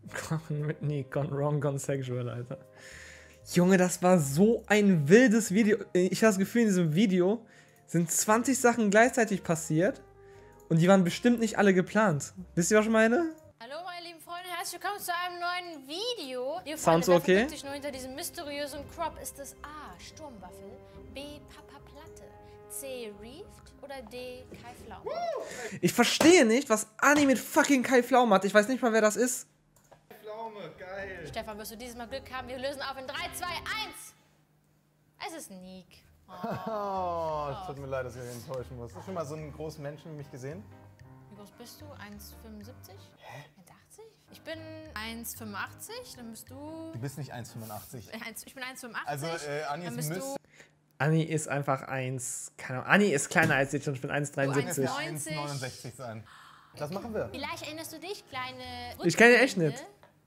Nee, gone wrong, gone sexual, Alter. Junge, das war so ein wildes Video. Ich habe das Gefühl, in diesem Video sind 20 Sachen gleichzeitig passiert und die waren bestimmt nicht alle geplant. Wisst ihr, was ich meine? Hallo meine lieben Freunde, herzlich willkommen zu einem neuen Video. Liebe Sounds Freunde, wer okay? verbirgt sich nur hinter diesem mysteriösen Crop? Ist es A. Sturmwaffel, B. Papa Platte, C. Reefed oder D. Kai Pflaume? Ich verstehe nicht, was Anni mit fucking Kai Pflaume hat. Ich weiß nicht mal, wer das ist. Pflaume, geil. Stefan, wirst du dieses Mal Glück haben? Wir lösen auf in 3, 2, 1. Es ist Nick. Oh, es tut mir leid, dass ich euch enttäuschen muss. Hast du schon mal so einen großen Menschen wie mich gesehen? Wie groß bist du? 1,75? Hä? 1,80? Ich bin 1,85, dann bist du... Du bist nicht 1,85. Ich bin 1,85. Also, Anni dann ist bist du Anni ist einfach 1... Keine Ahnung. Anni ist kleiner als ich und ich bin 1,73. 1,69 sein. Das machen wir. Vielleicht erinnerst du dich, kleine... Ich kenne ihn echt nicht.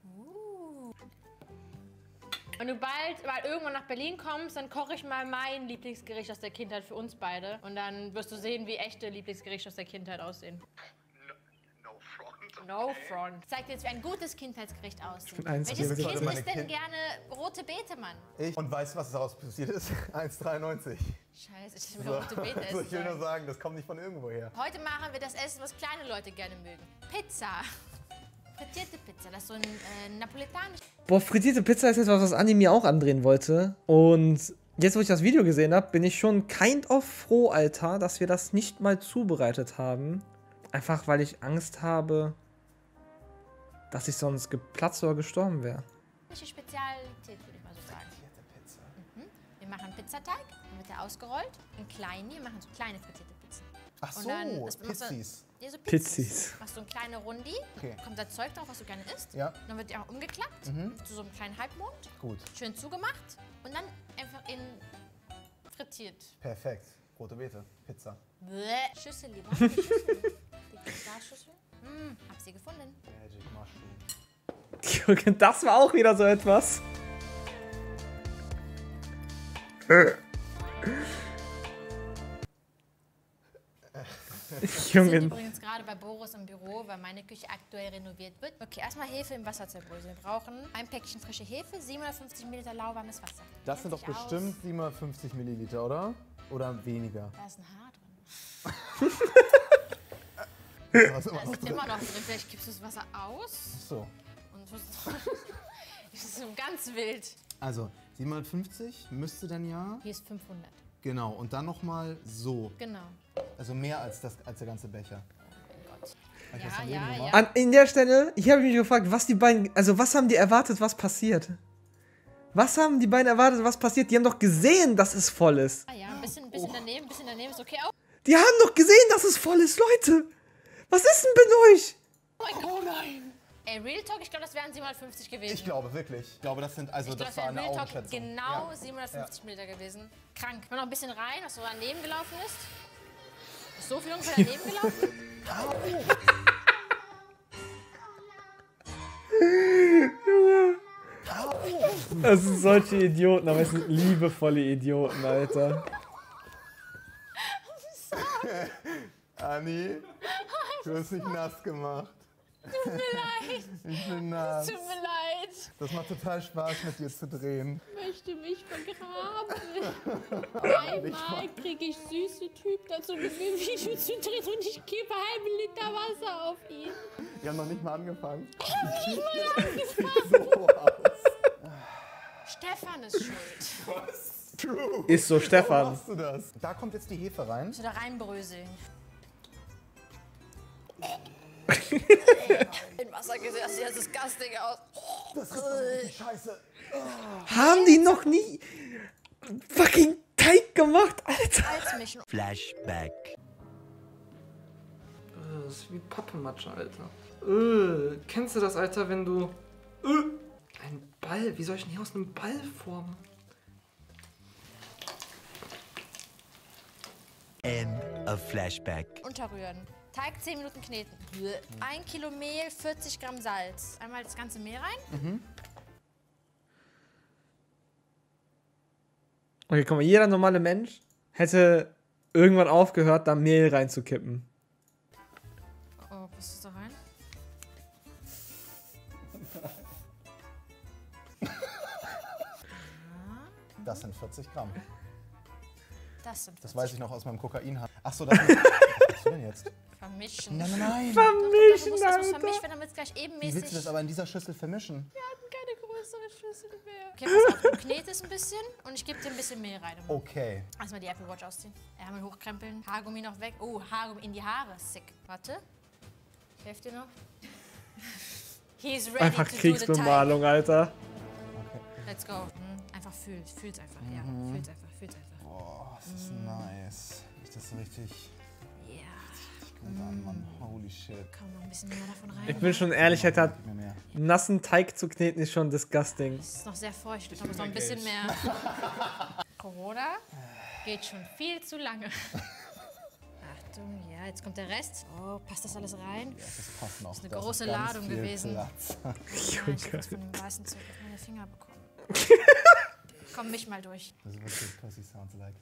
Wenn du bald mal irgendwann nach Berlin kommst, dann koche ich mal mein Lieblingsgericht aus der Kindheit für uns beide. Und dann wirst du sehen, wie echte Lieblingsgerichte aus der Kindheit aussehen. No front. No front. Ich zeig dir jetzt, wie ein gutes Kindheitsgericht aussieht. bin 1,74. Welches Kind Meine isst denn Kind- gerne rote Beete, Mann? Ich. Und weißt du, was daraus passiert ist? 1,93. Scheiße, ich will rote Beete Also essen ich will nur sollen. sagen, das kommt nicht von irgendwo her. Heute machen wir das Essen, was kleine Leute gerne mögen. Pizza. Frittierte Pizza. Das ist so ein napoletanisch. Boah, frittierte Pizza ist etwas, was Anni mir auch andrehen wollte. Und jetzt, wo ich das Video gesehen habe, bin ich schon kind of froh, Alter, dass wir das nicht mal zubereitet haben. Einfach, weil ich Angst habe, dass ich sonst geplatzt oder gestorben wäre. Spezialität, würde ich mal so sagen. Frittierte Pizza. Wir machen Pizzateig, dann wird der ausgerollt. In klein, wir machen so kleine frittierte Pizzen. Ach Und so, dann machst du- Pizzis. Ja, so Pizzis. Machst du eine kleine Rundi, Okay. kommt da Zeug drauf, was du gerne isst. Ja, Dann wird die auch umgeklappt, zu so einem kleinen Halbmond, gut. schön zugemacht und dann einfach in frittiert. Perfekt. Rote Beete, Pizza. Bäh. Schüssel, lieber. Die Schüssel. Die Glasschüssel. Hab sie gefunden. Magic Mushroom. Junge, das war auch wieder so etwas. Wir sind Junge. übrigens gerade bei Boris im Büro, weil meine Küche aktuell renoviert wird. Okay, erstmal Hefe im Wasser zerbröseln. Wir brauchen ein Päckchen frische Hefe, 750 Ml lauwarmes Wasser. Das sind doch Kennt sich aus. bestimmt 750 Milliliter, oder? Oder weniger? Da ist ein Haar drin. Da ist immer Da noch ist drin. immer noch drin. Vielleicht gibst du das Wasser aus So. und das ist so ganz wild. Also, 750 müsste dann ja. Hier ist 500. Genau. Und dann nochmal so. Genau. Also mehr als der ganze Becher. Oh Gott. Hab ich das Ja, daneben ja, gemacht? ja. In der Stelle, hier habe ich mich gefragt, was die beiden, also was haben die erwartet, was passiert? Was haben die beiden erwartet, was passiert? Die haben doch gesehen, dass es voll ist. Ah ja, ein bisschen daneben ist okay. Oh Die haben doch gesehen, dass es voll ist, Leute. Was ist denn mit euch? mein Gott. Oh nein. Ey, Real Talk, ich glaube, das wären 750 gewesen. Ich glaube wirklich. Ich glaube, das sind, also Ich glaube, das das war wäre eine Real Talk Augenschätzung. genau Ja. 750 Meter gewesen. Krank. Mal noch ein bisschen rein, was so daneben gelaufen ist. Ist so viel ungefähr daneben gelaufen? Das sind solche Idioten, aber es sind liebevolle Idioten, Alter. Anni, du hast mich nass gemacht. Tut mir leid. Ich bin nass. Tut mir leid. Das macht total Spaß, mit dir zu drehen. Ich möchte mich vergraben. Einmal kriege ich süße Typ dazu, mit mir ein Video zu drehen und ich gebe halben Liter Wasser auf ihn. Wir haben noch nicht mal angefangen. Stefan ist schuld. True. Ist so, Warum Stefan. machst du das? Da kommt jetzt die Hefe rein. Musst du da reinbröseln. In Wasser gesehen, das sieht ja disgusting aus. Das riecht doch richtig scheiße. Haben die noch nie fucking Teig gemacht, Alter? Salzmischen. Flashback. Das ist wie Pappematsche, Alter. Kennst du das, Alter, wenn du... Ein Ball? Wie soll ich denn hier aus einem Ball formen? End of Flashback. Unterrühren. Teig 10 Minuten kneten. 1 Kilo Mehl, 40 Gramm Salz. Einmal das ganze Mehl rein. Okay, guck mal, jeder normale Mensch hätte irgendwann aufgehört, da Mehl reinzukippen. Oh, was ist da rein? Das sind 40 Gramm. Das sind 40. Das weiß ich noch aus meinem Kokain. Achso, das ist... Was machst du denn jetzt? Vermischen. Nein. Vermischen, Das muss Alter. vermischt werden, damit es gleich Wie ebenmäßig... willst du das aber in dieser Schüssel vermischen? Wir hatten keine größere Schüssel mehr. Okay, pass auf, du knetest ein bisschen und ich gebe dir ein bisschen Mehl rein. Okay. Erstmal die Apple Watch ausziehen. Ärmel hochkrempeln, Haargummi noch weg. Oh, Haargummi in die Haare. Sick. Warte. Ich helfe dir noch. He's ready Einfach to do the time. Kriegsbemalung, Alter. Let's go. Einfach fühl's einfach. Ja, fühl's einfach. Boah, das ist nice. Ist das so richtig Ja. gut an, Mann. Holy shit. Komm, noch ein bisschen mehr davon rein. Ich bin schon ehrlich, Alter, Gib mir mehr. nassen Teig zu kneten ist schon disgusting. Es ist noch sehr feucht. Ich muss noch ein bisschen mehr. Corona geht schon viel zu lange. Achtung, ja, jetzt kommt der Rest. Oh, passt das alles rein? Ja, das passt noch. Das ist eine Da große ganz Ladung viel gewesen. Platz. Ja, ich hab was von dem weißen Zeug auf meine Finger bekommen. Komm, misch mal durch. Das ist was your pussy sounds like.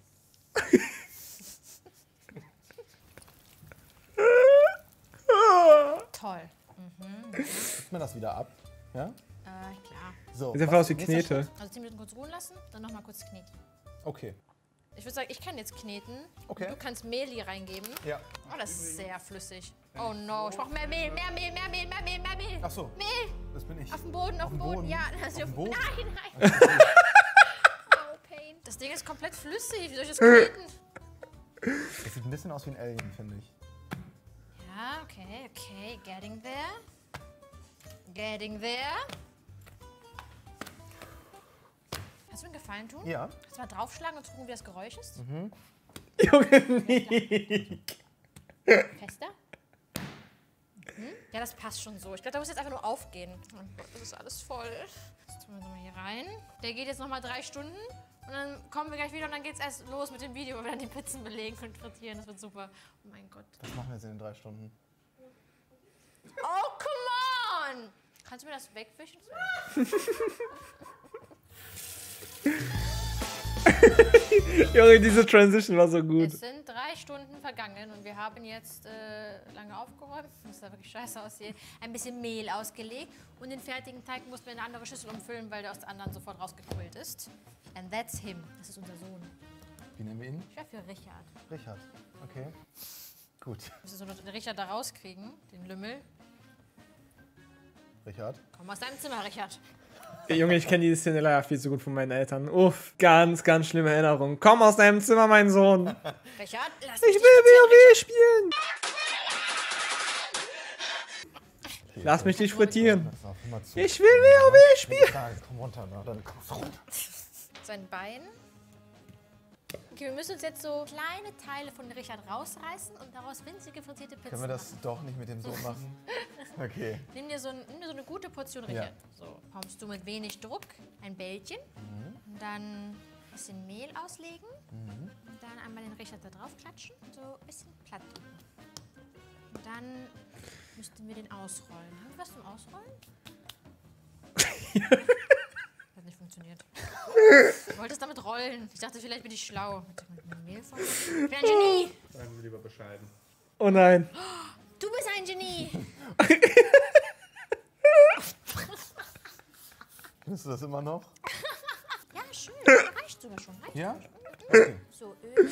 Toll. Gib mir das wieder ab. Ja? Klar. So. Sieht einfach was- aus wie nächster Knete. Schritt? Also 10 Minuten kurz ruhen lassen, dann nochmal kurz kneten. Okay. Ich würde sagen, ich kann jetzt kneten. Okay. Du kannst Mehl hier reingeben. Ja. Oh, das ist sehr flüssig. Oh no, ich brauche mehr Mehl, mehr Mehl. Ach so. Mehl! Das bin ich. Auf dem Boden. Ja, das ist Auf dem Boden? Nein. Oh, Pain. Das Ding ist komplett flüssig. Wie soll ich das kneten? Das sieht ein bisschen aus wie ein Alien, finde ich. Ja, okay. Getting there. Kannst du mir einen Gefallen tun? Ja. Kannst du mal draufschlagen und gucken, wie das Geräusch ist? Junge, nie. Fester? Ja, das passt schon so. Ich glaube, da muss jetzt einfach nur aufgehen. Oh Gott, das ist alles voll. Das tun wir nochmal hier rein. Der geht jetzt nochmal 3 Stunden. Und dann kommen wir gleich wieder und dann geht's erst los mit dem Video, wo wir dann die Pizzen belegen und frittieren. Das wird super. Oh mein Gott. Was machen wir jetzt in den 3 Stunden? Oh, come on! Kannst du mir das wegwischen? Junge, diese Transition war so gut. Es sind 3 Stunden vergangen und wir haben jetzt lange aufgeräumt. Das sah wirklich scheiße aussehen. Ein bisschen Mehl ausgelegt und den fertigen Teig mussten wir in eine andere Schüssel umfüllen, weil der aus der anderen sofort rausgequillt ist. And that's him. Das ist unser Sohn. Wie nennen wir ihn? Ich wäre für Richard. Richard. Okay. Gut. Wir müssen so den Richard da rauskriegen, den Lümmel. Richard. Komm aus deinem Zimmer, Richard. Junge, ich kenne die Szene leider viel zu gut von meinen Eltern. Uff, ganz, ganz schlimme Erinnerung. Komm aus deinem Zimmer, mein Sohn. Richard, lass Ich mich will dich frittieren, WoW spielen. Lass mich nicht frittieren. Pass auf, hör mal zu. Ich will WoW spielen. Nein, komm runter, na, dann kommst du runter. Sein Bein. Okay, wir müssen uns jetzt so kleine Teile von Richard rausreißen und daraus winzige frittierte Pizzen Können wir das machen. doch nicht mit dem Sohn machen? Okay. Nimm dir so eine gute Portion Richard. So, kommst du mit wenig Druck ein Bällchen und dann ein bisschen Mehl auslegen und dann einmal den Richard da drauf klatschen und so ein bisschen platt drücken. Und dann müssten wir den ausrollen. Haben wir was zum Ausrollen? Hat nicht funktioniert. Du wolltest damit rollen. Ich dachte, vielleicht bin ich schlau. Mit Mehl voll. Ich bin ein Genie. Sagen Sie lieber bescheiden. Oh nein. Du bist ein Genie. Findest du das immer noch? Ja, schön. Reicht sogar schon. Reicht Ja? sogar schon. Okay. So, Öl.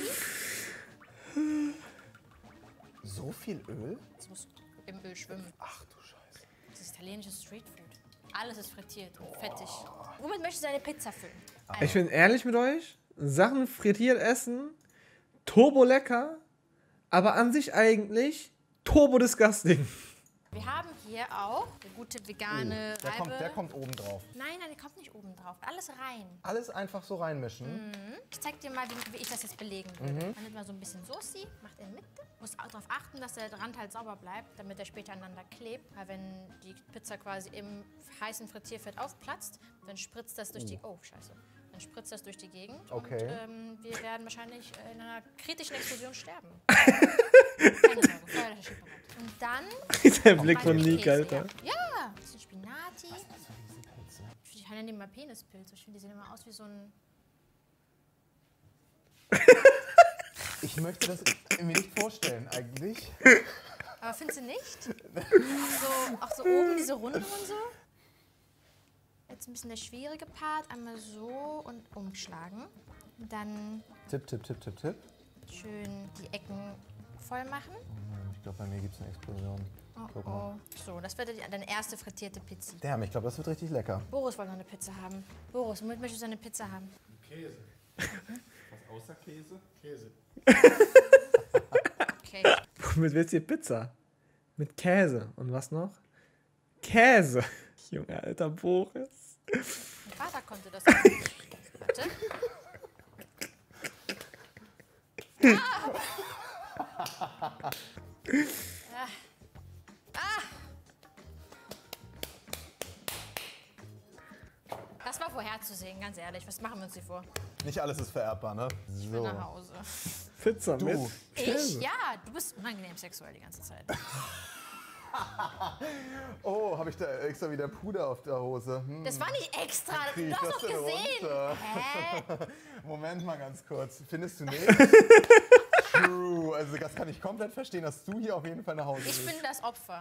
So viel Öl? Das muss im Öl schwimmen. Ach du Scheiße. Das ist italienisches Streetfood. Alles ist frittiert und fettig. Womit möchtest du deine Pizza füllen? Ich bin ehrlich mit euch. Sachen frittiert essen, turbo lecker, aber an sich eigentlich turbo disgusting. Wir haben hier auch eine gute vegane Reibe. Der kommt oben drauf. Nein, der kommt nicht oben drauf. Alles rein. Alles einfach so reinmischen. Ich zeig dir mal, wie ich das jetzt belegen würde. Man nimmt mal so ein bisschen Soße, macht in der Mitte. Muss darauf achten, dass der Rand halt sauber bleibt, damit er später aneinander klebt. Weil wenn die Pizza quasi im heißen Frittierfett aufplatzt, dann spritzt das durch die... Oh, scheiße. Dann spritzt das durch die Gegend. Okay. Und wir werden wahrscheinlich in einer kritischen Explosion sterben. Keine Sorge, Feuerlöscher steht bereit. Und dann... Der Blick von Meine Nick, Käse, Alter. Ja, ein bisschen Spinati. Ich nenne die mal Penispilze. Ich finde, die sehen immer aus wie so ein... Ich möchte das mir nicht vorstellen, eigentlich. Aber findest du nicht? Auch so oben diese Runden und so? Jetzt ein bisschen der schwierige Part. Einmal so und umschlagen. Und dann Tipp. schön die Ecken voll machen. Ich glaube, bei mir gibt es eine Explosion. Guck mal. So, das wird deine erste frittierte Pizza. Damn, ich glaube, das wird richtig lecker. Boris wollte noch eine Pizza haben. Boris, womit möchtest du eine Pizza haben? Käse. Was außer Käse? Käse. Okay. Womit willst du die Pizza? Mit Käse. Und was noch? Käse. Junge, alter Boris. Mein Vater konnte das nicht. Warte. Das war vorherzusehen, ganz ehrlich. Was machen wir uns hier vor? Nicht alles ist vererbbar, ne? Ich will nach Hause. Pizza mit Ich? Käse. Ja, du bist unangenehm sexuell die ganze Zeit. Oh, habe ich da extra wieder Puder auf der Hose? Das war nicht extra, Krieg du ich hast das doch denn gesehen. runter? Hä? Moment mal ganz kurz. Findest du nicht? True. Also das kann ich komplett verstehen, dass du hier auf jeden Fall nach Hause Ich willst. bin das Opfer.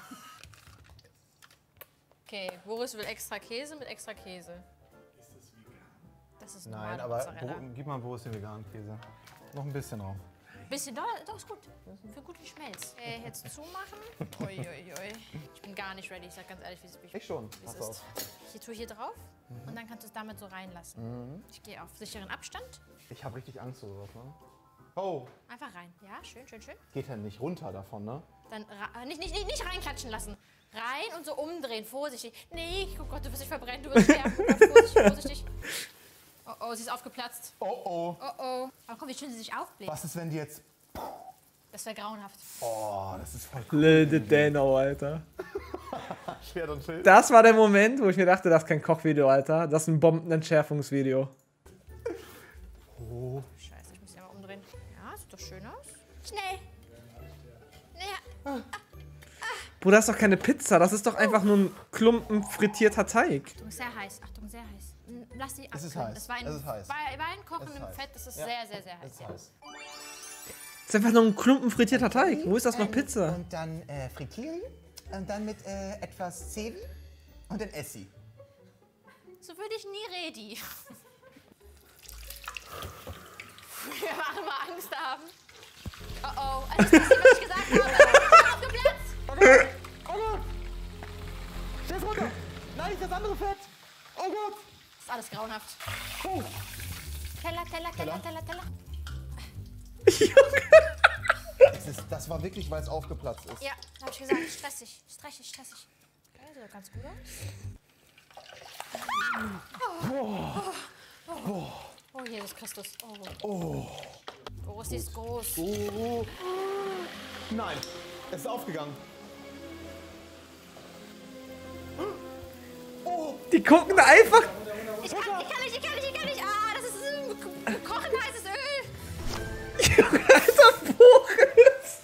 Okay, Boris will extra Käse mit extra Käse. Ist das vegan? Das ist Nein, normale aber Mozzarella. gib mal Boris den veganen Käse. Noch ein bisschen drauf. Bisschen, doch ist gut. Für guten Schmelz. Jetzt zumachen. Uiuiui. Ich bin gar nicht ready, ich sag ganz ehrlich, wie es Ich schon. wie es Pass auf. ist. Ich tue hier drauf und dann kannst du es damit so reinlassen. Ich gehe auf sicheren Abstand. Ich habe richtig Angst vor sowas, ne? Oh, Einfach rein. Ja, schön. geht ja nicht runter davon, ne? Dann nicht reinklatschen lassen. Rein und so umdrehen, vorsichtig. Nee, oh Gott, du wirst dich verbrennen, du wirst sterben. Oh Gott, vorsichtig. Oh, sie ist aufgeplatzt. Oh. Oh. Aber guck, wie schön sie sich aufbläht. Was ist, wenn die jetzt... Das wäre grauenhaft. Oh, das ist voll cool. Lil Dano, Alter. Schwert und Schild. Das war der Moment, wo ich mir dachte, das ist kein Kochvideo, Alter. Das ist ein Bombenentschärfungsvideo. Oh. Scheiße, ich muss sie mal umdrehen. Ja, sieht doch schön aus. Schnell. Naja, Bruder, das ist doch keine Pizza. Das ist doch einfach nur ein Klumpen frittierter Teig. Achtung, sehr heiß. Achtung, sehr heiß. Lass die Es ist abkühlen. heiß. Das war Es ist heiß. War in Es kochendem ist heiß. Fett. Das ist Ja. sehr, sehr heiß. Das ist Ja. heiß. Das ist einfach nur ein Klumpen frittierter Teig. Wo ist das noch Pizza? Und dann frittieren. Und dann mit etwas Zevi und dann Essi. So würde ich nie reden. Wir machen mal Angst haben. Oh. Also das ist nicht, was ich gesagt habe. Aufgeplatzt. Oh Gott! Der ist runter! Nein, nicht das andere Fett! Oh Gott! Das ist alles grauenhaft. Oh. Teller. Das war wirklich, weil es aufgeplatzt ist. Ja, hab ich gesagt. Stressig. Okay, sieht ganz gut aus. Oh, Jesus Christus. Oh. Boris, die ist groß. Oh. Nein, es ist aufgegangen. Die gucken einfach. Ich kann nicht. Ah, das ist kochend heißes Öl. Alter, Boris.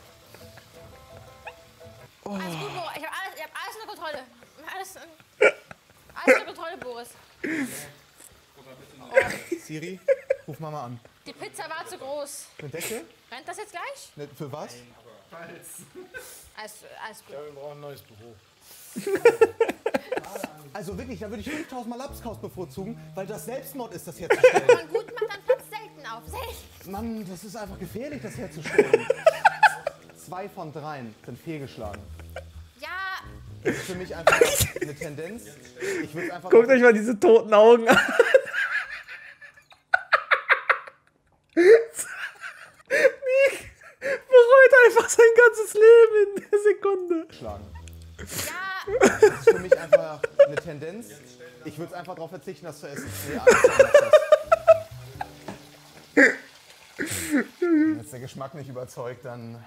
Alles gut, Boris. Ich hab alles unter Kontrolle. Alles unter Kontrolle, Boris. Siri, ruf Mama an. Die Pizza war zu groß. Eine Decke? Brennt das jetzt gleich? Ne, für was? Alles gut. Ja, wir brauchen ein neues Büro. Also wirklich, da würde ich 5000 Mal Lapskaus bevorzugen, weil das Selbstmord ist, das herzustellen. Wenn man gut macht, dann platzt selten auf. Selten. Mann, das ist einfach gefährlich, das herzustellen. 2 von 3 sind fehlgeschlagen. Ja, Das ist für mich einfach eine Tendenz. Ich würde einfach... Guckt euch mal diese toten Augen an. Nick bereut einfach sein ganzes Leben in der Sekunde. schlagen. ja. Das ist für mich einfach eine Tendenz. Ich würde einfach darauf verzichten, das zu essen. Nee, alles klar, wenn jetzt der Geschmack nicht überzeugt, dann...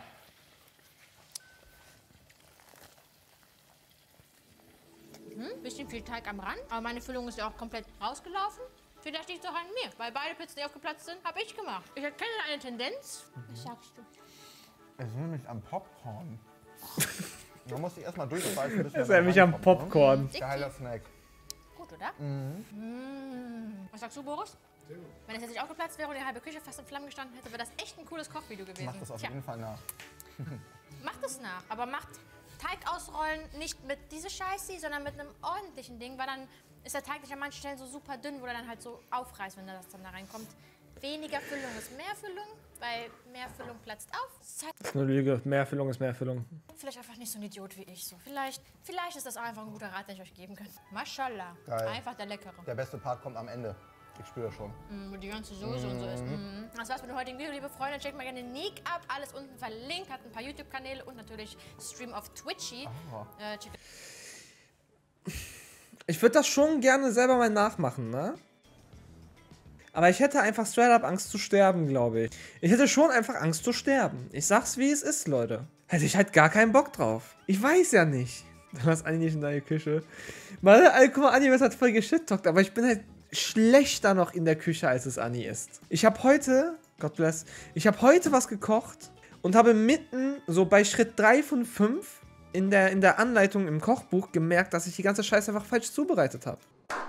Bisschen viel Teig am Rand, aber meine Füllung ist ja auch komplett rausgelaufen. Vielleicht liegt es auch an mir, weil beide Pizzen, die aufgeplatzt sind, habe ich gemacht. Ich erkenne eine Tendenz. Was sagst du? Es ist nämlich am Popcorn. Man muss sich erstmal durchbeißen, bis Das ist nämlich am Popcorn. Geiler Snack. Gut, oder? Was sagst du, Boris? Wenn es jetzt nicht aufgeplatzt wäre und die halbe Küche fast in Flammen gestanden hätte, wäre das echt ein cooles Kochvideo gewesen. Mach das auf Tja, jeden Fall nach. macht es nach, aber macht Teig ausrollen nicht mit dieser Scheiße, sondern mit einem ordentlichen Ding, weil dann ist der Teig nicht an manchen Stellen so super dünn, wo er dann halt so aufreißt, wenn das dann da reinkommt. Weniger Füllung ist mehr Füllung, weil mehr Füllung platzt auf. Das ist eine Lüge. Mehr Füllung ist mehr Füllung. Vielleicht einfach nicht so ein Idiot wie ich. So. Vielleicht ist das auch einfach ein guter Rat, den ich euch geben könnte. Mashallah. Geil. Einfach der Leckere. Der beste Part kommt am Ende. Ich spüre das schon. Wo die ganze Soße und so ist. Das war's mit dem heutigen Video, liebe Freunde. Checkt mal gerne Nick ab. Alles unten verlinkt. Hat ein paar YouTube-Kanäle und natürlich Stream auf Twitchy. Ich würde das schon gerne selber mal nachmachen, ne? Aber ich hätte einfach straight up Angst zu sterben, glaube ich. Ich hätte schon einfach Angst zu sterben. Ich sag's, wie es ist, Leute. Hätte ich halt gar keinen Bock drauf. Ich weiß ja nicht. Du hast Anni nicht in deiner Küche. Guck mal, Anni wird halt voll geschittalkt, aber ich bin halt schlechter noch in der Küche, als es Anni ist. Ich habe heute, God bless, ich habe heute was gekocht und habe mitten, so bei Schritt 3 von 5 in der Anleitung im Kochbuch gemerkt, dass ich die ganze Scheiße einfach falsch zubereitet habe.